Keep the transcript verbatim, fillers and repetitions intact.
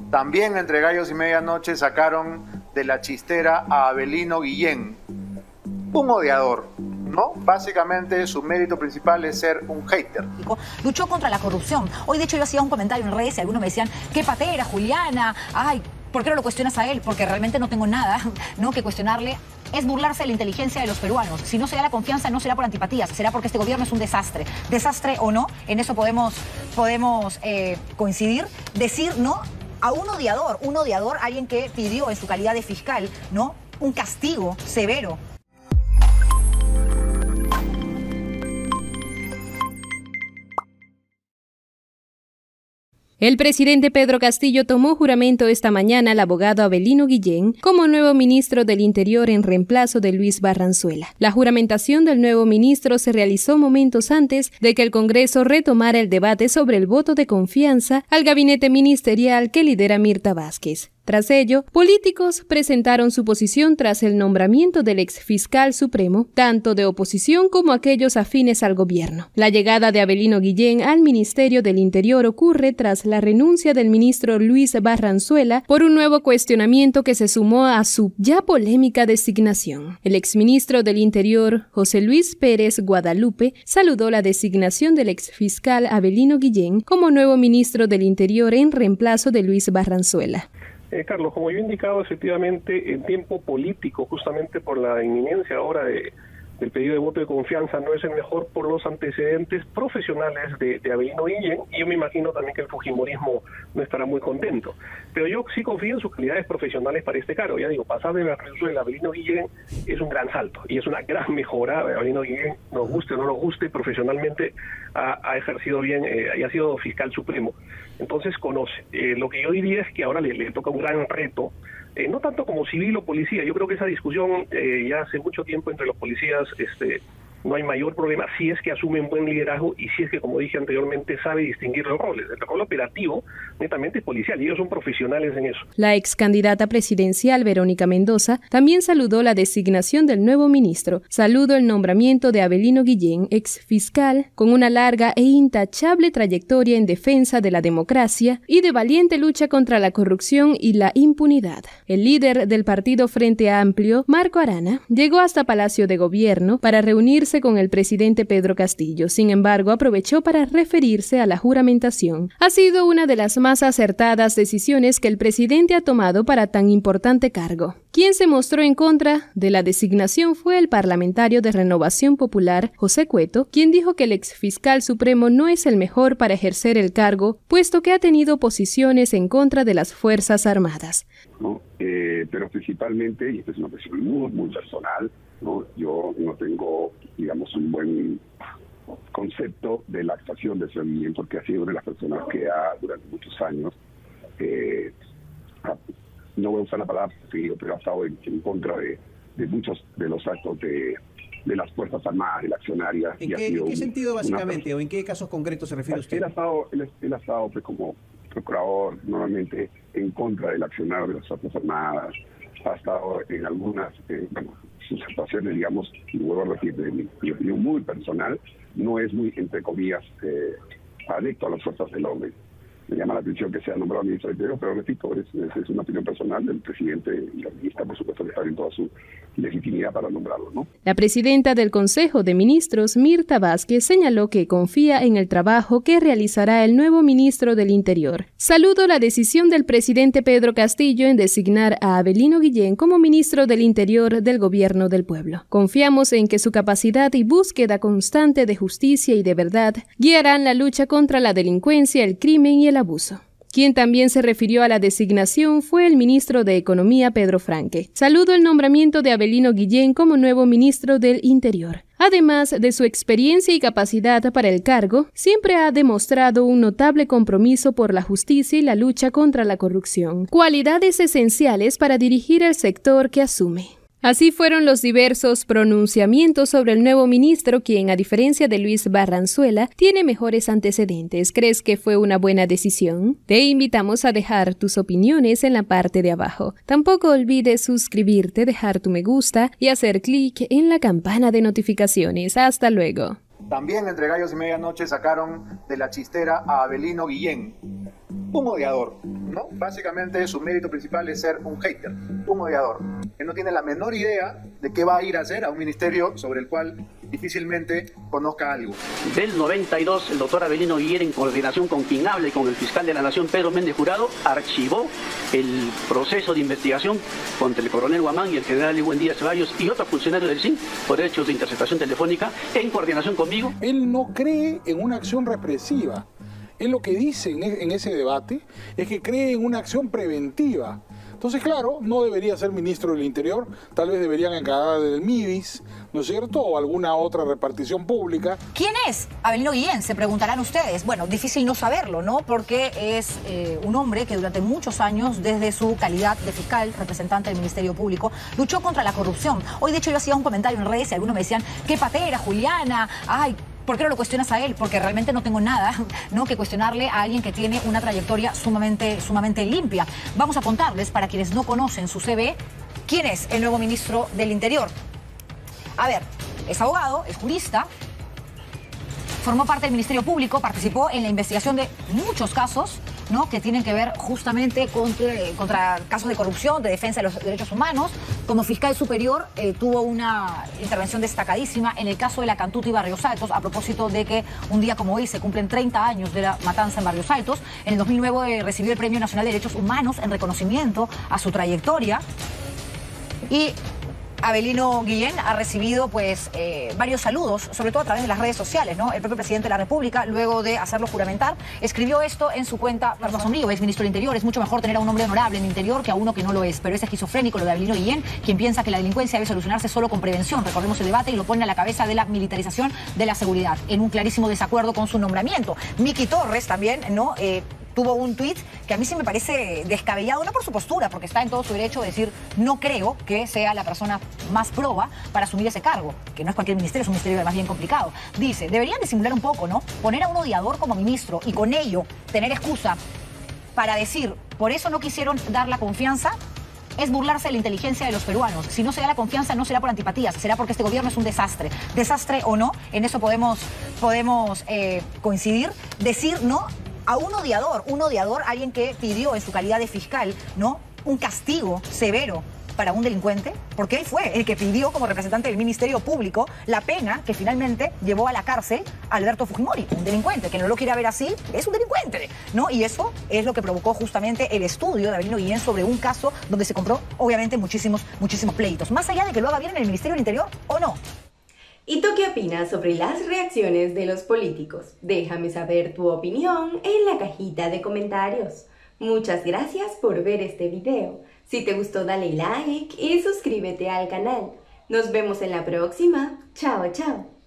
También entre gallos y medianoche sacaron de la chistera a Avelino Guillén, un odiador, ¿no? Básicamente su mérito principal es ser un hater. Luchó contra la corrupción. Hoy de hecho yo hacía un comentario en redes y algunos me decían, qué patera, Juliana, ay, ¿por qué no lo cuestionas a él? Porque realmente no tengo nada, ¿no?, que cuestionarle. Es burlarse de la inteligencia de los peruanos. Si no se da la confianza, no será por antipatías, será porque este gobierno es un desastre. Desastre o no, en eso podemos, podemos eh, coincidir. Decir no a un odiador, un odiador, alguien que pidió en su calidad de fiscal, ¿no?, un castigo severo. El presidente Pedro Castillo tomó juramento esta mañana al abogado Avelino Guillén como nuevo ministro del Interior en reemplazo de Luis Barranzuela. La juramentación del nuevo ministro se realizó momentos antes de que el Congreso retomara el debate sobre el voto de confianza al gabinete ministerial que lidera Mirta Vázquez. Tras ello, políticos presentaron su posición tras el nombramiento del exfiscal supremo, tanto de oposición como aquellos afines al gobierno. La llegada de Avelino Guillén al Ministerio del Interior ocurre tras la renuncia del ministro Luis Barranzuela por un nuevo cuestionamiento que se sumó a su ya polémica designación. El exministro del Interior, José Luis Pérez Guadalupe, saludó la designación del exfiscal Avelino Guillén como nuevo ministro del Interior en reemplazo de Luis Barranzuela. Eh, Carlos, como yo he indicado, efectivamente, en tiempo político, justamente por la inminencia ahora de, del pedido de voto de confianza, no es el mejor por los antecedentes profesionales de, de Avelino Guillén, y yo me imagino también que el fujimorismo no estará muy contento. Pero yo sí confío en sus calidades profesionales para este cargo. Ya digo, pasar de Barranzuela a Avelino Guillén es un gran salto, y es una gran mejora. Avelino Guillén, nos guste o no nos guste, profesionalmente ha, ha ejercido bien, eh, y ha sido fiscal supremo. Entonces conoce. Eh, lo que yo diría es que ahora le, le toca un gran reto, eh, no tanto como civil o policía. Yo creo que esa discusión eh, ya hace mucho tiempo entre los policías, este, no hay mayor problema si es que asume un buen liderazgo y si es que, como dije anteriormente, sabe distinguir los roles. El rol operativo netamente es policial y ellos son profesionales en eso. La ex candidata presidencial Verónica Mendoza también saludó la designación del nuevo ministro. Saludó el nombramiento de Avelino Guillén, ex fiscal, con una larga e intachable trayectoria en defensa de la democracia y de valiente lucha contra la corrupción y la impunidad. El líder del partido Frente Amplio, Marco Arana, llegó hasta Palacio de Gobierno para reunirse con el presidente Pedro Castillo. Sin embargo, aprovechó para referirse a la juramentación. Ha sido una de las más acertadas decisiones que el presidente ha tomado para tan importante cargo. Quien se mostró en contra de la designación fue el parlamentario de Renovación Popular, José Cueto, quien dijo que el exfiscal supremo no es el mejor para ejercer el cargo, puesto que ha tenido posiciones en contra de las Fuerzas Armadas. ¿No? Eh, pero principalmente, y esta es una cuestión muy, muy personal, ¿no? Yo no tengo, digamos, un buen concepto de la actuación de Sr. Guillén, porque ha sido una de las personas que ha, durante muchos años, eh, ha, no voy a usar la palabra, pero ha estado en, en contra de, de muchos de los actos de, de las Fuerzas Armadas, de la accionaria. ¿En, qué, ¿en qué sentido, básicamente, o en qué casos concretos se refiere usted? Él ha estado, él, él ha estado pues, como procurador, normalmente en contra del accionar de las Fuerzas Armadas, ha estado en algunas, eh, bueno, sus actuaciones, digamos, y vuelvo a repetir, de mi, mi opinión muy personal, no es muy, entre comillas, eh, adicto a las fuerzas del orden. Me llama la atención que sea nombrado ministro del Interior, pero repito, es, es, es una opinión personal del presidente y la ministra, por supuesto, que está en toda su legitimidad para nombrarlo, ¿no? La presidenta del Consejo de Ministros, Mirta Vázquez, señaló que confía en el trabajo que realizará el nuevo ministro del Interior. Saludo la decisión del presidente Pedro Castillo en designar a Avelino Guillén como ministro del Interior del Gobierno del Pueblo. Confiamos en que su capacidad y búsqueda constante de justicia y de verdad guiarán la lucha contra la delincuencia, el crimen y el abuso. Quien también se refirió a la designación fue el ministro de Economía, Pedro Franque. Saludó el nombramiento de Avelino Guillén como nuevo ministro del Interior. Además de su experiencia y capacidad para el cargo, siempre ha demostrado un notable compromiso por la justicia y la lucha contra la corrupción, cualidades esenciales para dirigir el sector que asume. Así fueron los diversos pronunciamientos sobre el nuevo ministro, quien, a diferencia de Luis Barranzuela, tiene mejores antecedentes. ¿Crees que fue una buena decisión? Te invitamos a dejar tus opiniones en la parte de abajo. Tampoco olvides suscribirte, dejar tu me gusta y hacer clic en la campana de notificaciones. ¡Hasta luego! También entre gallos y medianoche sacaron de la chistera a Avelino Guillén, un odiador, ¿no? Básicamente su mérito principal es ser un hater, un odiador, que no tiene la menor idea de qué va a ir a hacer a un ministerio sobre el cual difícilmente conozca algo. Del noventa y dos, el doctor Avelino Guillén, en coordinación con quien habla y con el fiscal de la Nación, Pedro Méndez Jurado, archivó el proceso de investigación contra el coronel Guamán y el general Luis Buendía Ceballos y otros funcionarios del S I N por derechos de interceptación telefónica, en coordinación conmigo. Él no cree en una acción represiva. Él lo que dice en ese debate es que cree en una acción preventiva. Entonces, claro, no debería ser ministro del Interior, tal vez deberían encargar del MIDIS, ¿no es cierto?, o alguna otra repartición pública. ¿Quién es Avelino Guillén? Se preguntarán ustedes. Bueno, difícil no saberlo, ¿no? Porque es eh, un hombre que durante muchos años, desde su calidad de fiscal, representante del Ministerio Público, luchó contra la corrupción. Hoy, de hecho, yo hacía un comentario en redes y algunos me decían, qué patera, Juliana, ay, ¿por qué no lo cuestionas a él? Porque realmente no tengo nada, ¿no?, que cuestionarle a alguien que tiene una trayectoria sumamente, sumamente limpia. Vamos a contarles, para quienes no conocen su C V, quién es el nuevo ministro del Interior. A ver, es abogado, es jurista, formó parte del Ministerio Público, participó en la investigación de muchos casos, ¿no?, que tienen que ver justamente contra, contra casos de corrupción, de defensa de los derechos humanos. Como fiscal superior eh, tuvo una intervención destacadísima en el caso de la Cantuta y Barrios Altos, a propósito de que un día como hoy se cumplen treinta años de la matanza en Barrios Altos. En el dos mil nueve eh, recibió el Premio Nacional de Derechos Humanos en reconocimiento a su trayectoria. Y Avelino Guillén ha recibido pues eh, varios saludos, sobre todo a través de las redes sociales, ¿no? El propio presidente de la República, luego de hacerlo juramentar, escribió esto en su cuenta. Perdón, Sombrío, es ministro del Interior. Es mucho mejor tener a un hombre honorable en el Interior que a uno que no lo es, pero es esquizofrénico lo de Avelino Guillén, quien piensa que la delincuencia debe solucionarse solo con prevención. Recordemos el debate y lo pone a la cabeza de la militarización de la seguridad, en un clarísimo desacuerdo con su nombramiento. Miki Torres también, ¿no? Eh, tuvo un tuit que a mí sí me parece descabellado, no por su postura, porque está en todo su derecho de decir, no creo que sea la persona más proba para asumir ese cargo, que no es cualquier ministerio, es un ministerio además bien complicado. Dice, deberían disimular un poco, ¿no? Poner a un odiador como ministro y con ello tener excusa para decir, por eso no quisieron dar la confianza, es burlarse de la inteligencia de los peruanos. Si no se da la confianza, no será por antipatías, será porque este gobierno es un desastre. Desastre o no, en eso podemos, podemos eh, coincidir. Decir, ¿no?, a un odiador, un odiador, alguien que pidió en su calidad de fiscal, ¿no?, un castigo severo para un delincuente, porque él fue el que pidió como representante del Ministerio Público la pena que finalmente llevó a la cárcel a Alberto Fujimori, un delincuente, que no lo quiera ver así, es un delincuente, ¿no? Y eso es lo que provocó justamente el estudio de Avelino Guillén sobre un caso donde se compró, obviamente, muchísimos, muchísimos pleitos, más allá de que lo haga bien en el Ministerio del Interior o no. ¿Y tú qué opinas sobre las reacciones de los políticos? Déjame saber tu opinión en la cajita de comentarios. Muchas gracias por ver este video. Si te gustó, dale like y suscríbete al canal. Nos vemos en la próxima. Chao, chao.